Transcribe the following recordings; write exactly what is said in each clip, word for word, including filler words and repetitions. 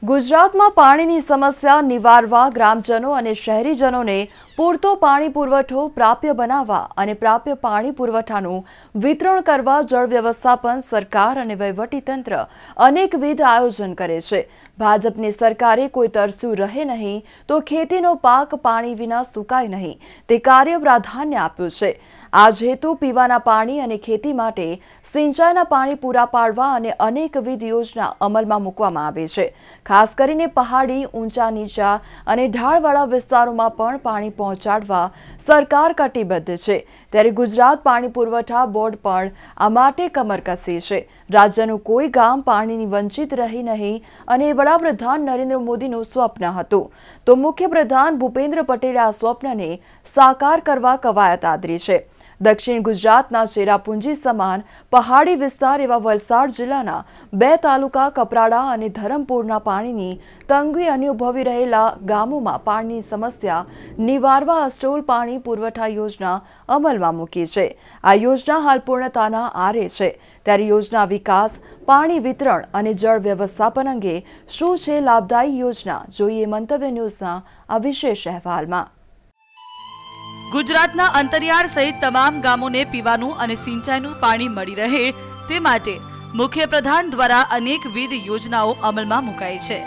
ગુજરાતમાં પાણીની સમસ્યા નિવારવા ગ્રામજનો અને શહેરીજનોને પૂરતો પાણી પુરવઠો પ્રાપ્ય બનાવવા અને પ્રાપ્ય પાણી પુરવઠાનું વિતરણ કરવા જળ વ્યવસ્થાપન સરકાર અને વહીવટીતંત્ર અનેકવિધ આયોજન કરે છે। ભાજપની સરકારે કોઈ તરસ્યું રહે નહીં તો ખેતીનો પાક પાણી વિના સુકાય નહીં તે કાર્ય પ્રાધાન્ય આપ્યું છે। આ જ હેતુ પીવાના પાણી અને ખેતી માટે સિંચાઈના પાણી પૂરા પાડવા અને અનેકવિધ યોજના અમલમાં મૂકવામાં આવે છે। ખાસ કરીને પહાડી, ઊંચા નીચા અને ઢાળવાળા વિસ્તારોમાં પણ પાણી પહોંચાડવા સરકાર કટિબદ્ધ છે। ત્યારે ગુજરાત પાણી પુરવઠા બોર્ડ પણ આ માટે કમર કસી છે। રાજ્યનું કોઈ ગામ પાણીની વંચિત રહી નહીં અને વડાપ્રધાન નરેન્દ્ર મોદીનું સ્વપ્ન હતું તો મુખ્યપ્રધાન ભૂપેન્દ્ર પટેલે આ સ્વપ્નને સાકાર કરવા કવાયત આદરી છે। દક્ષિણ ગુજરાતના ચેરાપુંજી સમાન પહાડી વિસ્તાર એવા વલસાડ જિલ્લાના બે તાલુકા કપરાડા અને ધરમપુરના પાણીની તંગી અનુભવી રહેલા ગામોમાં પાણીની સમસ્યા નિવારવા અસ્ટોલ પાણી પુરવઠા યોજના અમલમાં મૂકી છે। આ યોજના હાલ પૂર્ણતાના આરે છે। ત્યારે યોજના વિકાસ, પાણી વિતરણ અને જળ વ્યવસ્થાપન અંગે શું છે લાભદાયી યોજના, જોઈએ મંતવ્ય ન્યૂઝના આ વિશેષ અહેવાલમાં। ગુજરાતના અંતરિયાળ સહિત તમામ ગામોને પીવાનું અને સિંચાઈનું પાણી મળી રહે તે માટે મુખ્યપ્રધાન દ્વારા અનેકવિધ યોજનાઓ અમલમાં મુકાઈ છે।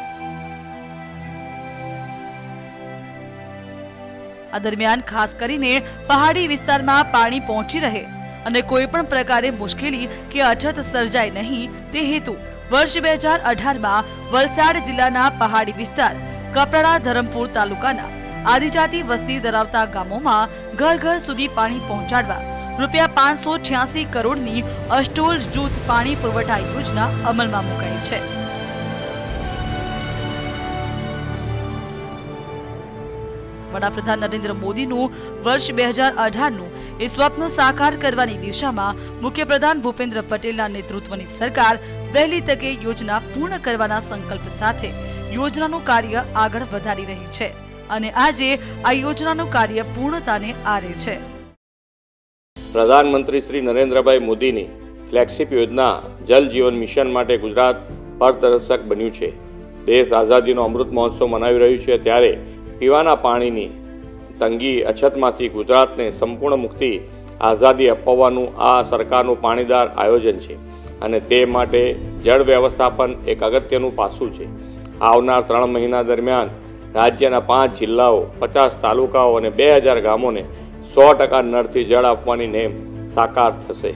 આ દરમિયાન ખાસ કરીને પહાડી વિસ્તારમાં પાણી પહોંચી રહે અને કોઈ પણ પ્રકારે મુશ્કેલી કે અછત સર્જાય નહીં તે હેતુ વર્ષ બે હજાર અઢારમાં વલસાડ જિલ્લાના પહાડી વિસ્તાર કપરાડા ધરમપુર તાલુકાના આદિજાતિ વસ્તી ધરાવતા ગામોમાં ઘર ઘર સુધી પાણી પહોંચાડવા રૂપિયા પાંચસો છ્યાસી કરોડની અસ્ટોલ જૂથ પાણી પુરવઠા યોજના અમલમાં મુકાઈ છે। વડાપ્રધાન નરેન્દ્ર મોદીનું વર્ષ બે હજાર અઢારનું એ સ્વપ્ન સાકાર કરવાની દિશામાં મુખ્યપ્રધાન ભૂપેન્દ્ર પટેલના નેતૃત્વની સરકાર વહેલી તકે યોજના પૂર્ણ કરવાના સંકલ્પ સાથે યોજનાનું કાર્ય આગળ વધારી રહી છે અને આજે આ યોજનાનું કાર્ય પૂર્ણતાને આરે છે। પ્રધાનમંત્રી શ્રી નરેન્દ્રભાઈ મોદીની ફ્લેગશિપ યોજના જલ જીવન મિશન માટે ગુજરાત પારદર્શક બન્યું છે। દેશ આઝાદીનો અમૃત મહોત્સવ મનાવી રહ્યું છે ત્યારે પીવાના પાણીની તંગી અછતમાંથી ગુજરાતને સંપૂર્ણ મુક્તિ આઝાદી અપાવવાનું આ સરકારનું પાણીદાર આયોજન છે અને તે માટે જળ વ્યવસ્થાપન એક અગત્યનું પાસું છે। આવનાર ત્રણ મહિના દરમિયાન રાજ્યના પાંચ જિલ્લાઓ, પચાસ તાલુકાઓ અને બે હજાર ગામોને સો ટકા નળથી જળ આપવાની નેમ સાકાર થશે।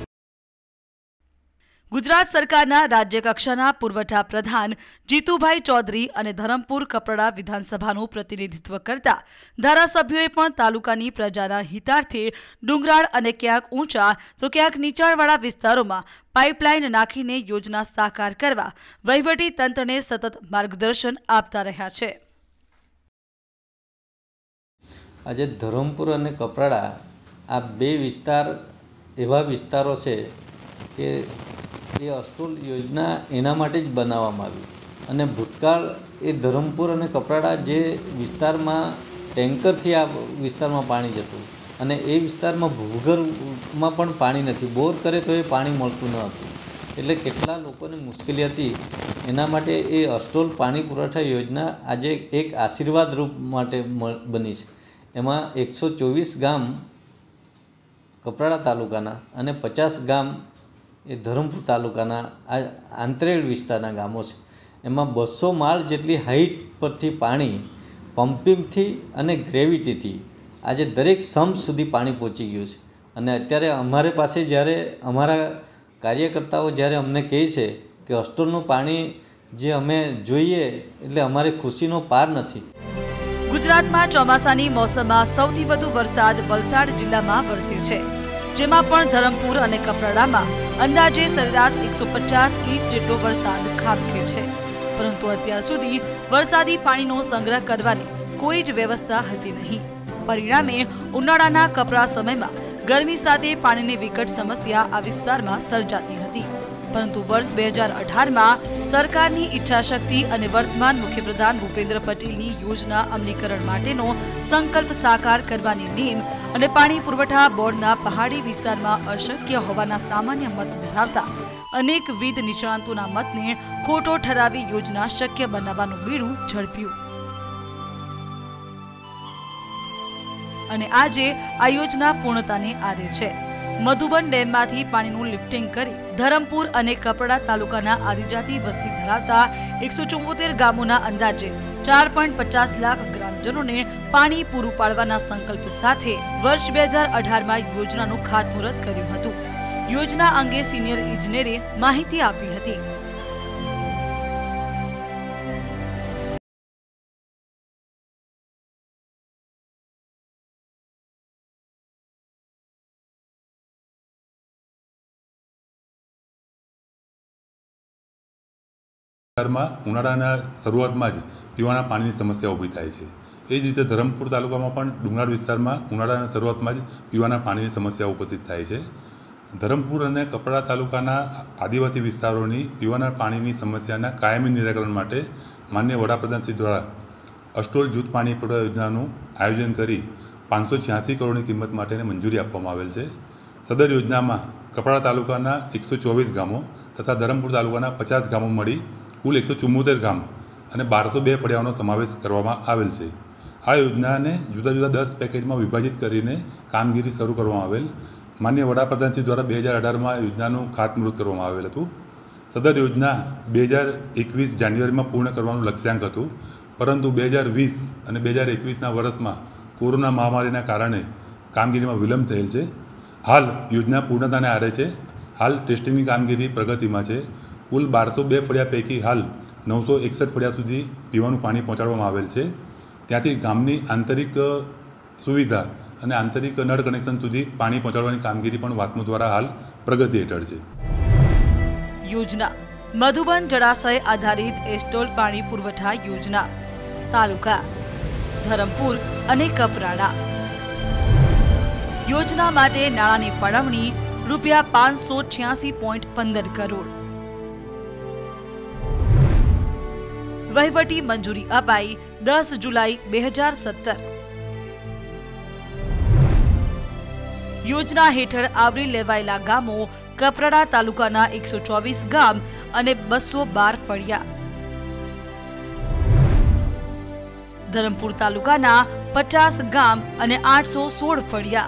ગુજરાત સરકારના રાજ્ય કક્ષાના પુરવઠા પ્રધાન જીતુભાઈ ચૌધરી અને ધરમપુર કપરાડા વિધાનસભાનું પ્રતિનિધિત્વ કરતા ધારાસભ્યોએ પણ તાલુકાની પ્રજાના હિતાર્થે ડુંગરાળ અને ક્યાંક ઊંચા તો ક્યાંક નીચાણવાળા વિસ્તારોમાં પાઇપલાઇન નાખીને યોજના સાકાર કરવા વહીવટી તંત્રને સતત માર્ગદર્શન આપતા રહ્યા છે। આજે ધરમપુર અને કપરાડા આ બે વિસ્તાર એવા વિસ્તારો છે કે એ અસ્ટોલ યોજના એના માટે જ બનાવવામાં આવી અને ભૂતકાળ એ ધરમપુર અને કપરાડા જે વિસ્તારમાં ટેન્કરથી આ વિસ્તારમાં પાણી જતું અને એ વિસ્તારમાં ભૂગર્ભમાં પણ પાણી નથી, બોર કરે તો એ પાણી મળતું ન હતું એટલે કેટલા લોકોને મુશ્કેલી હતી। એના માટે એ અસ્ટોલ પાણી પુરવઠા યોજના આજે એક આશીર્વાદ રૂપ માટે બની છે। એમાં એકસો ચોવીસ ગામ કપરાડા તાલુકાના અને પચાસ ગામ એ ધરમપુર તાલુકાના આ આંતરેળ વિસ્તારના ગામો છે। એમાં બસો માળ જેટલી હાઈટ પરથી પાણી પમ્પિંગથી અને ગ્રેવિટીથી આજે દરેક સમ્પ સુધી પાણી પહોંચી ગયું છે અને અત્યારે અમારે પાસે જ્યારે અમારા કાર્યકર્તાઓ જ્યારે અમને કહે છે કે અસ્ટોલનું પાણી જે અમે જોઈએ એટલે અમારે ખુશીનો પાર નથી। ગુજરાતમાં ચોમાસાની મોસમમાં સૌથી વધુ વરસાદ વલસાડ જિલ્લામાં વરસ્યો છે, જેમાં પણ ધરમપુર અને કપરાડામાં અંદાજે સરેરાશ એકસો પચાસ ઇંચ જેટલો વરસાદ ખાબક્યો છે, પરંતુ અત્યાર સુધી વરસાદી પાણીનો સંગ્રહ કરવાની કોઈ જ વ્યવસ્થા હતી નહીં। પરિણામે ઉનાળાના કપરા સમયમાં ગરમી સાથે પાણીની વિકટ સમસ્યા આ વિસ્તારમાં સર્જાતી હતી। પરંતુ વર્ષ બે હજાર અઢારમાં સરકારની ઈચ્છાશક્તિ અને વર્તમાન મુખ્યપ્રધાન ભૂપેન્દ્ર પટેલની યોજના અમલીકરણ માટેનો સંકલ્પ સાકાર કરવાની નેમ અને પાણી પુરવઠા બોર્ડના પહાડી વિસ્તારમાં અશક્ય હોવાના સામાન્ય મત ધરાવતા અનેકવિધ નિષ્ણાંતોના મતને ખોટો ઠરાવી યોજના શક્ય બનાવવાનું બીડું ઝડપ્યું અને આજે આ યોજના પૂર્ણતાને આરે છે। મધુબન ડેમમાંથી પાણીનું લિફ્ટિંગ કરી ધરમપુર અને કપરાડા તાલુકાના આદિજાતિ વસ્તી ધરાવતા એકસો ચુમ્મોતેર ગામોના અંદાજે ચાર પોઈન્ટ પચાસ લાખ ગ્રામજનોને પાણી પૂરું પાડવાના સંકલ્પ સાથે વર્ષ બે હજાર અઢારમાં યોજનાનું ખાતમુહૂર્ત કર્યું હતું। યોજના અંગે સિનિયર ઇજનેરે માહિતી આપી હતી। વિસ્તારમાં ઉનાળાના શરૂઆતમાં જ પીવાના પાણીની સમસ્યા ઊભી થાય છે। એ જ રીતે ધરમપુર તાલુકામાં પણ ડુંગરાળ વિસ્તારમાં ઉનાળાના શરૂઆતમાં જ પીવાના પાણીની સમસ્યા ઉપસ્થિત થાય છે। ધરમપુર અને કપરાડા તાલુકાના આદિવાસી વિસ્તારોની પીવાના પાણીની સમસ્યાના કાયમી નિરાકરણ માટે માનનીય વડાપ્રધાનશ્રી દ્વારા અસ્ટોલ જૂથ પાણી પુરવઠા યોજનાનું આયોજન કરી પાંચસો છ્યાસી કરોડની કિંમત માટેની મંજૂરી આપવામાં આવેલ છે। સદર યોજનામાં કપરાડા તાલુકાના એકસો ચોવીસ ગામો તથા ધરમપુર તાલુકાના પચાસ ગામો મળી કુલ એકસો ચુમ્મોતેર ગામ અને બારસો બે ફળિયાઓનો સમાવેશ કરવામાં આવેલ છે। આ યોજનાને જુદા જુદા દસ પેકેજમાં વિભાજિત કરીને કામગીરી શરૂ કરવામાં આવેલ। માનનીય વડાપ્રધાનશ્રી દ્વારા બે હજાર અઢારમાં યોજનાનું ખાતમુહૂર્ત કરવામાં આવેલ હતું। સદર યોજના બે હજાર એકવીસ જાન્યુઆરીમાં પૂર્ણ કરવાનું લક્ષ્યાંક હતું, પરંતુ બે હજાર વીસ અને બે હજાર એકવીસના વર્ષમાં કોરોના મહામારીના કારણે કામગીરીમાં વિલંબ થયેલ છે। હાલ યોજના પૂર્ણતાને આરે છે। હાલ ટેસ્ટિંગની કામગીરી પ્રગતિમાં છે। કુલ બારસો બે ફળિયા પૈકી હાલ નવસો એકસઠ ફળિયા સુધી પીવાનું પાણી પહોંચાડવામાં આવેલ છે। ત્યાંથી ગામની આંતરિક સુવિધા અને આંતરિક નળ કનેક્શન સુધી પાણી પહોંચાડવાની કામગીરી પણ વાસ્મો દ્વારા હાલ પ્રગતિ હેઠળ છે। યોજના મધુબન જળાશય આધારિત એસ્ટોલ પાણી પુરવઠા યોજના તાલુકા ધરમપુર અને કપરાડા। યોજના માટે નાણાંની ફાળવણી રૂપિયા પાંચસો છ્યાસી પોઈન્ટ પંદર કરોડ। વહીવટી મંજૂરી અપાઈ દસ જુલાઈ બે હજાર સત્તર। યોજના હેઠળ આવરી લેવાયેલા ગામો કપરાડા તાલુકાના એકસો ચોવીસ ગામ અને બસો બાર ફળિયા, ધરમપુર તાલુકાના પચાસ ગામ અને આઠસો સોળ ફળિયા।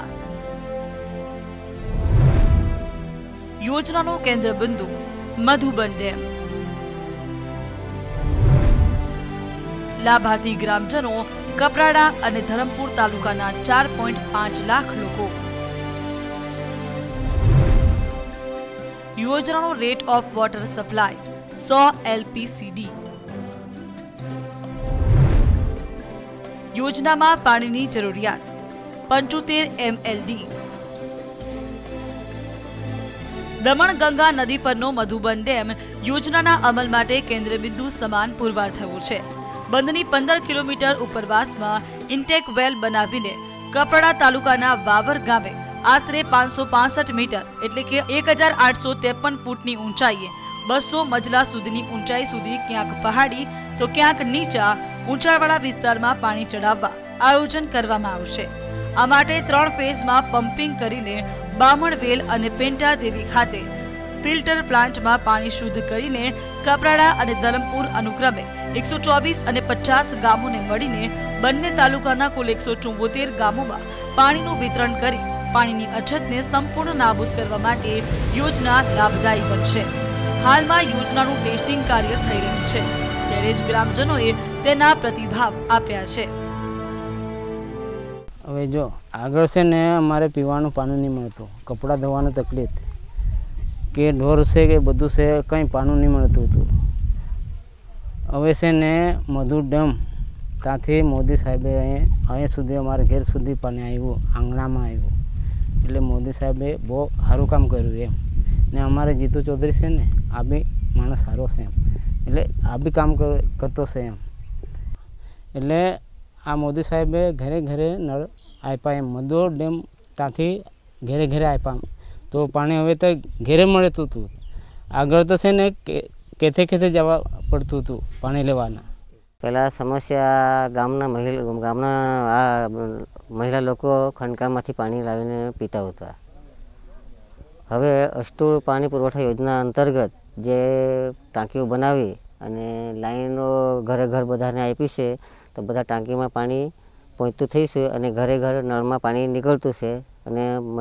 યોજનાનો કેન્દ્ર બિંદુ મધુબન ડેમ। લાભાર્થી ગ્રામજનો કપરાડા અને ધરમપુર તાલુકાના ચાર પોઈન્ટ પાંચ લાખ લોકો। યોજનાનો રેટ ઓફ વોટર સપ્લાય સો એલપીસીડી। યોજનામાં પાણીની જરૂરિયાત પંચોતેર એમએલડી। દમણ ગંગા નદી પરનો મધુબન ડેમ યોજનાના અમલ માટે કેન્દ્ર બિંદુ સમાન પુરવાર થયો છે। બંધની પંદર કિલોમીટર ઉપરવાસમાં ઇન્ટેક વેલ બનાવીને કપરાડા તાલુકાના વાવર ગામે આશરે પાંચસો પાસઠ મીટર એટલે કે એક હજાર આઠસો ત્રેપન ફૂટની ઊંચાઈએ બસો મજલા સુધીની ઊંચાઈ સુધી ક્યાંક પહાડી તો ક્યાંક નીચા ઊંચાઈવાળા વિસ્તારમાં પાણી ચડાવવા આયોજન કરવામાં આવશે। આ માટે ત્રણ ફેઝમાં પમ્પિંગ કરીને બામણવેલ અને પેન્ટાદેવી ખાતે ફિલ્ટર પ્લાન્ટમાં પાણી શુદ્ધ કરીને કપરાડા અને ધરમપુર અનુક્રમે એકસો ચોવીસ અને પચાસ ગામોને મળીને બંને તાલુકાના કુલ એકસો ચુમ્મોતેર ગામોમાં પાણીનું વિતરણ કરી પાણીની અછતને સંપૂર્ણ નાબૂદ કરવા માટે યોજના લાભદાયી બનશે। હાલમાં યોજનાનું ટેસ્ટિંગ કાર્ય થઈ રહ્યું છે, ત્યારે જ ગ્રામજનોએ તેના પ્રતિભાવ આપ્યા છે। હવે જો આગળ છે ને અમારે પીવાનું પાણી નહીં મળતું, કપડાં ધોવાનું તકલીફ કે ઢોર છે કે બધું છે, કંઈ પાણી નહીં મળતું હતું। હવે છે ને મધુ ડેમ ત્યાંથી મોદી સાહેબે અહીં સુધી અમારા ઘેર સુધી પાણી આવ્યું, આંગણામાં આવ્યું, એટલે મોદી સાહેબે બહુ સારું કામ કર્યું એમ। ને અમારે જીતુ ચૌધરી છે ને આ બી માણસ સારો છે એમ, એટલે આ બી કામ કરતો છે એમ। એટલે આ મોદી સાહેબે ઘરે ઘરે નળ આપ્યા એમ, મધુ ડેમ ત્યાંથી ઘરે ઘરે આપ્યા, તો પાણી હવે તો ઘેરે મળતું હતું। આગળ તો છે ને કેથે કેથે જવા પડતું હતું પાણી લેવાના. પહેલાં સમસ્યા ગામના મહિલા ગામના આ મહિલા લોકો ખણકામાંથી પાણી લાવીને પીતા હતા. હવે અસ્ટોલ પાણી પુરવઠા યોજના અંતર્ગત જે ટાંકીઓ બનાવી અને લાઈનો ઘરે ઘર બધાને આપી છે, તો બધા ટાંકીમાં પાણી પહોંચતું થઈ છે અને ઘરે ઘર નળમાં પાણી નીકળતું છે અને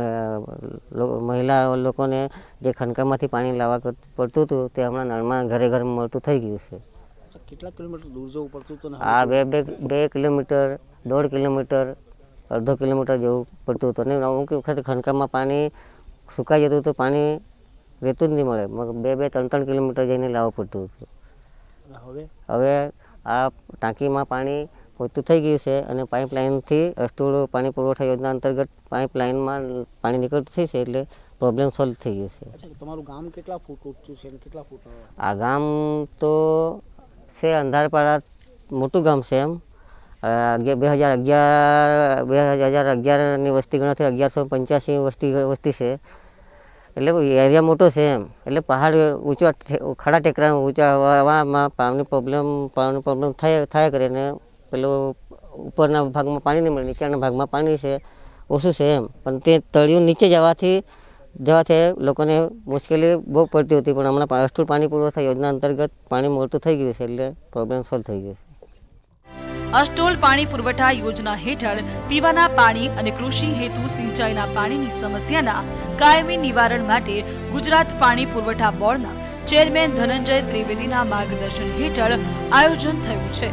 મહિલા લોકોને જે ખનકામાંથી પાણી લાવવા પડતું હતું તે હમણાં નળમાં ઘરે ઘર મળતું થઈ ગયું છે. કેટલા કિલોમીટર દૂર જવું પડતું હતું? આ બે બે બે કિલોમીટર દોઢ કિલોમીટર અડધો કિલોમીટર જેવું પડતું હતું અને અમુક વખતે ખનકામાં પાણી સુકાઈ જતું હતું, પાણી રહેતું જ નહીં મળે, બે બે ત્રણ ત્રણ કિલોમીટર જઈને લાવવું પડતું હતું. હવે હવે આ ટાંકીમાં પાણી પહોંચતું થઈ ગયું છે અને પાઇપલાઇનથી અસ્ટોલ પાણી પુરવઠા યોજના અંતર્ગત પાઇપલાઇનમાં પાણી નીકળતું થઈ છે એટલે પ્રોબ્લેમ સોલ્વ થઈ ગયો છે. તમારું ગામ કેટલા ફૂટ ઊંચું છે? કેટલા ફૂટ? આ ગામ તો છે અંધારપાડા, મોટું ગામ છે. એમ બે હજાર અગિયાર બે હજાર અગિયારની વસ્તી ગણતરી અગિયારસો પંચ્યાસી વસ્તી વસ્તી છે એટલે એરિયા મોટો છે એમ. એટલે પહાડ ઊંચા ખડા ટેકરા ઊંચામાં પાણીની પ્રોબ્લેમ પાણીની પ્રોબ્લેમ થાય થાય કરે ને પેલું ઉપરના ભાગમાં પાણી નહીં મળે, નીચાના ભાગમાં પાણી છે ઓછું છે એમ. પણ તે તળિયું નીચે જવાથી જવાથી લોકોને મુશ્કેલી બહુ પડતી હતી, પણ હમણાં અસ્ટોલ પાણી પુરવઠા યોજના અંતર્ગત પાણી મળતું થઈ ગયું છે એટલે પ્રોબ્લેમ સોલ્વ થઈ ગયો છે. અસ્ટોલ પાણી પુરવઠા યોજના હેઠળ પીવાના પાણી અને કૃષિ હેતુ સિંચાઈના પાણીની સમસ્યાના કાયમી નિવારણ માટે ગુજરાત પાણી પુરવઠા બોર્ડના ચેરમેન ધનંજય ત્રિવેદીના માર્ગદર્શન હેઠળ આયોજન થયું છે.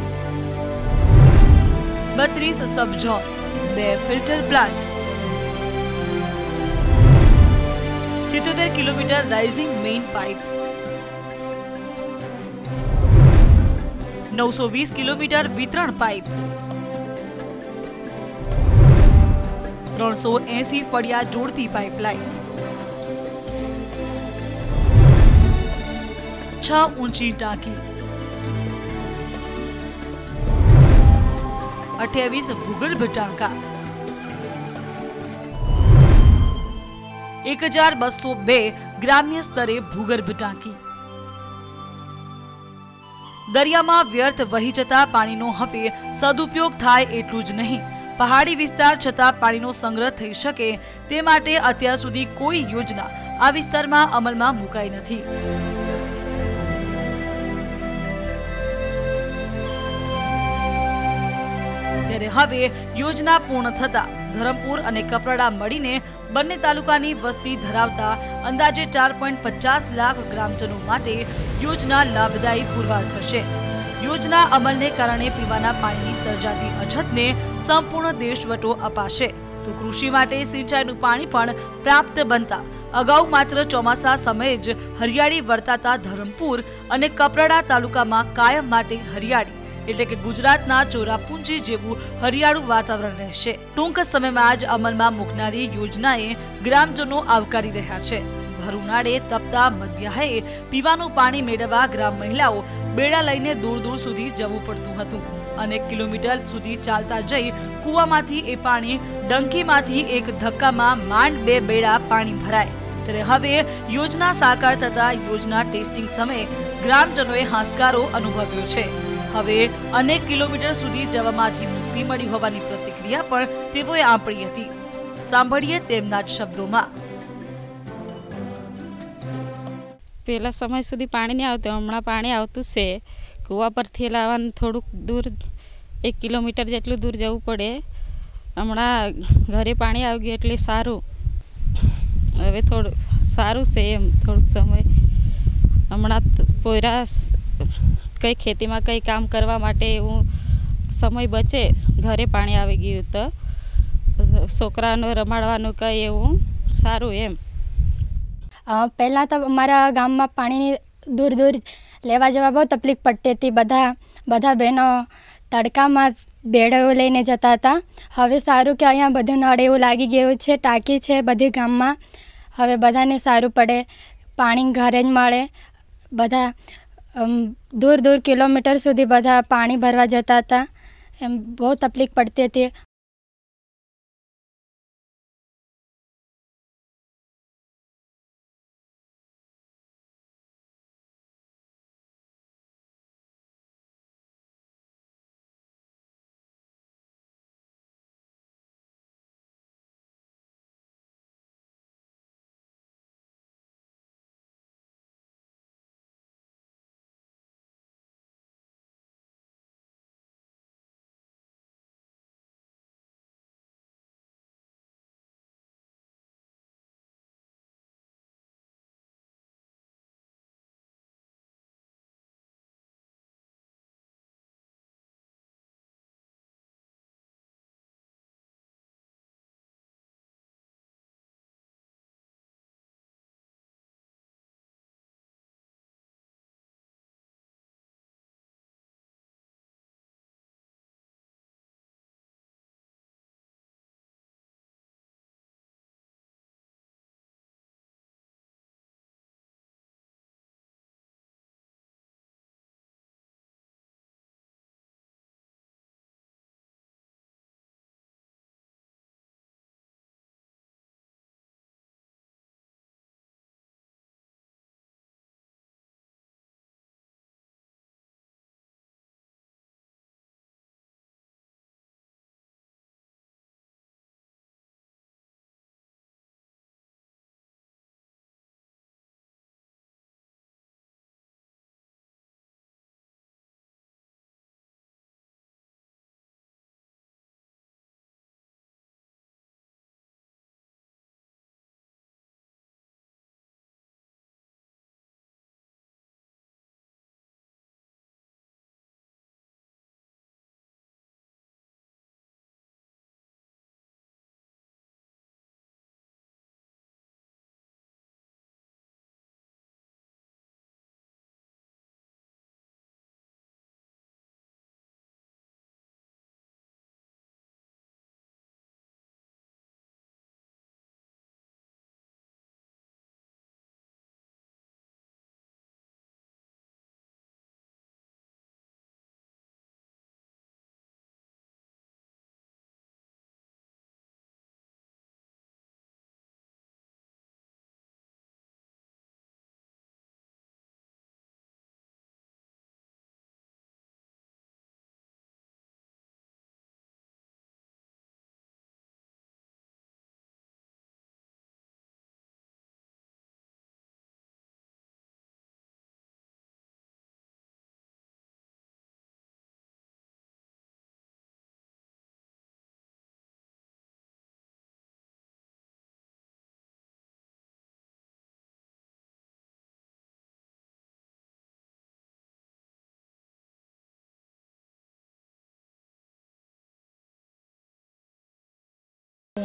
બત્રીસ સબઝોન, બે ફિલ્ટર પ્લાન્ટ, સિત્તોતેર કિલોમીટર રાઇઝિંગ મેઇન પાઇપ, નવસો વીસ કિલોમીટર વિતરણ પાઇપ, ત્રણસો એસી ફળિયા જોડતી પાઇપલાઇન, છ ઊંચી ટાંકી, અઠ્યાવીસ ભૂગર્ભ ટાંકા, એક હજાર બસો બે ગ્રામ્ય સ્તરે ભૂગર્ભ ટાંકી. દરિયામાં વ્યર્થ વહી જતા પાણીનો હવે સદુપયોગ થાય એટલું જ નહીં, પહાડી વિસ્તાર છતાં પાણીનો સંગ્રહ થઈ શકે તે માટે અત્યાર સુધી કોઈ યોજના આ વિસ્તારમાં અમલમાં મુકાઈ નથી. ત્યારે હવે યોજના પૂર્ણ થતા ધરમપુર અને કપરાડા મળીને બંને તાલુકાની વસ્તી ધરાવતા અંદાજે ચાર પોઈન્ટ પચાસ લાખ ગ્રામજનો માટે યોજના લાભદાયી પુરવાર થશે. યોજના અમલને કારણે પીવાના પાણીની સર્જાતી અછતને સંપૂર્ણ દેશવટો અપાશે તો કૃષિ માટે સિંચાઈનું પાણી પણ પ્રાપ્ત બનતા અગાઉ માત્ર ચોમાસા સમયે જ હરિયાળી વર્તાતા ધરમપુર અને કપરાડા તાલુકામાં કાયમ માટે હરિયાળી એટલે કે ગુજરાતના ચોરાપુંજી જેવું હરિયાળું વાતાવરણ રહેશે. ટૂંક સમયમાં જ અમલમાં મૂકનારી યોજનાએ ગ્રામજનો આવકારી રહ્યા છે. ભર ઉનાળે તપતા મધ્યાહે પીવાનું પાણી મેળવવા ગ્રામ મહિલાઓ બેડા લઈને દૂર દૂર સુધી જવું પડતું હતું. અનેક કિલોમીટર સુધી ચાલતા જઈ કૂવામાંથી એ પાણી ડંકીમાંથી એક ધક્કામાં માંડ બે બેડા પાણી ભરાય. ત્યારે હવે યોજના સાકાર થતા યોજના ટેસ્ટિંગ સમયે ગ્રામજનોએ હાશકારો અનુભવ્યો છે. હવે અનેક કિલોમીટર સુધી જવામાંથી મુક્તિ મળી હોવાની પ્રતિક્રિયા પણ તેઓએ આપી હતી. સાંભળીએ તેમના જ શબ્દોમાં. પહેલા સમય સુધી પાણી નહીં આવતું, હમણાં પાણી આવતું છે. કૂવા પરથી લાવવાનું થોડુંક દૂર એક કિલોમીટર જેટલું દૂર જવું પડે. હમણાં ઘરે પાણી આવી ગયું એટલે સારું, હવે થોડું સારું છે એમ. થોડુંક સમય હમણાં પોયરા કંઈ ખેતીમાં કંઈ કામ કરવા માટે એવું સમય બચે, ઘરે પાણી આવી ગયું તો છોકરાનું રમાડવાનું કંઈ એવું સારું એમ. પહેલાં તો અમારા ગામમાં પાણીની દૂર દૂર લેવા જવા બહુ તકલીફ પડતી હતી. બધા બધા બહેનો તડકામાં બેડો લઈને જતા હતા. હવે સારું કે અહીંયા બધું નળ એવું લાગી ગયું છે, ટાંકી છે બધી ગામમાં. હવે બધાને સારું પડે, પાણી ઘરે જ મળે. બધા દૂર દૂર કિલોમીટર સુધી બધા પાણી ભરવા જતા હતા, એમ બહુ તકલીફ પડતી હતી.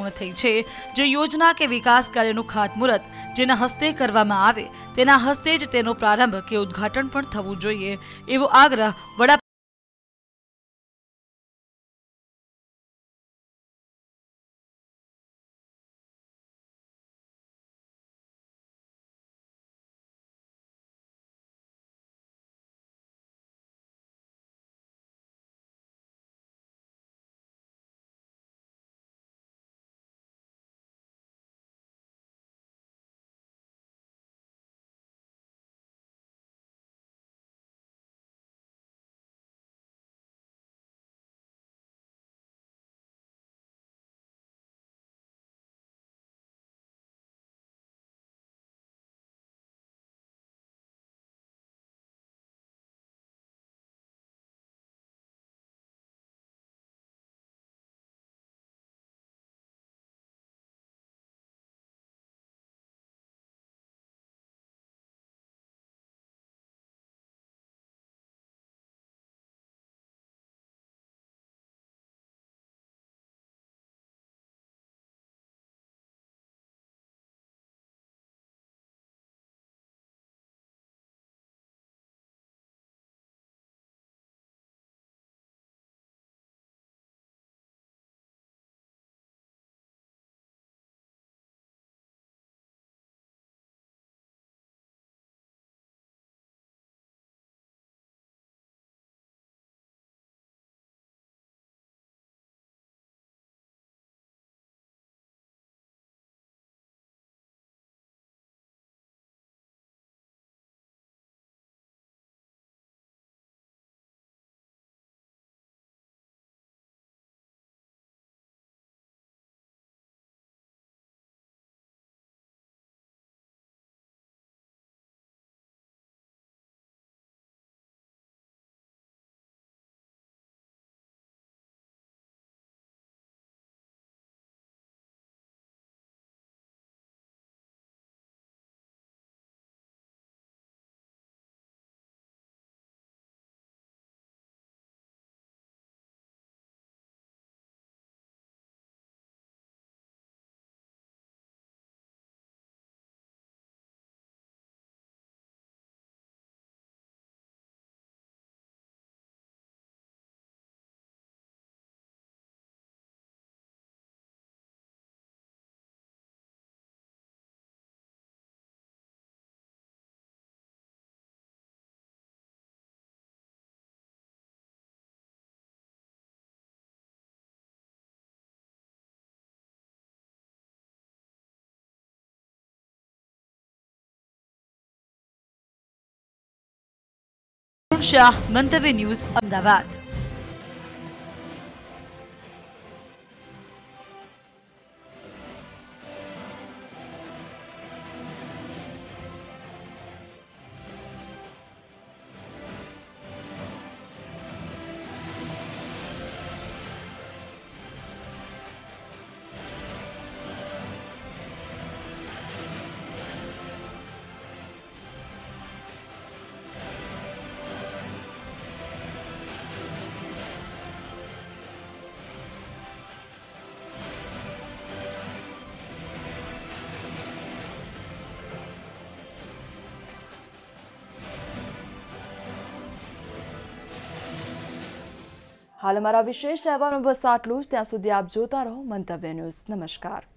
પૂર્ણ થઈ છે, જે યોજના કે વિકાસ કાર્યનું ખાતમુહૂર્ત જેના હસ્તે કરવામાં આવે તેના હસ્તે જ તેનો પ્રારંભ કે ઉદ્ઘાટન પણ થવું જોઈએ, એવો આગ્રહ વડા શાહ, મંતવ્ય ન્યૂઝ, અમદાવાદ। હાલ અમારા વિશેષ અહેવાલમાં બસ આટલું જ। ત્યાં સુધી આપ જોતા રહો મંતવ્ય ન્યૂઝ। નમસ્કાર।